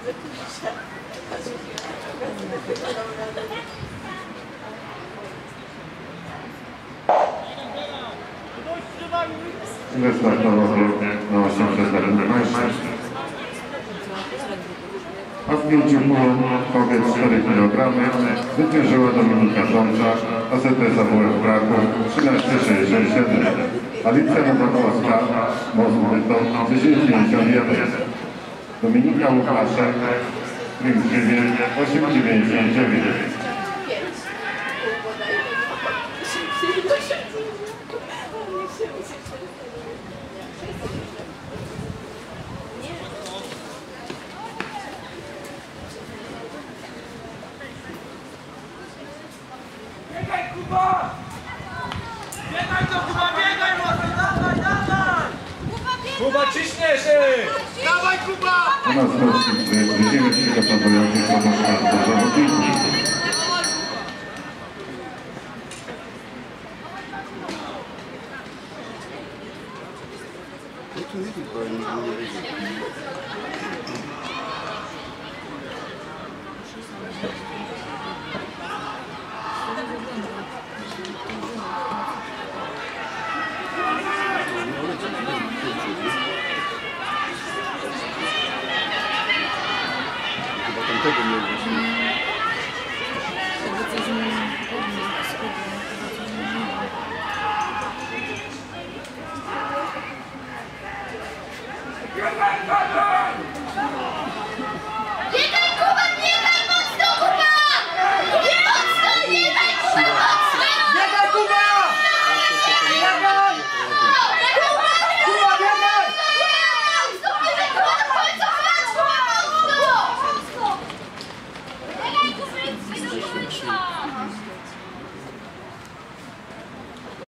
Wystartował na 804 mężczyzn. A w 5 kobiet 4 kg zwyciężyła Dominika Żącza, AZS AWF Kraków 13,67. Alicja Nowakowska, Most Bytom 10,91. Dominika Łukaszek, Spring Żywiec 8,99. Biegaj, Kuba! Biegaj to, Kuba, biegaj mocno! Dawaj, dawaj! Kuba, ciśniesz! Dawaj, Kuba! U nas widzimy przygotowujących do zawodników. Thank you.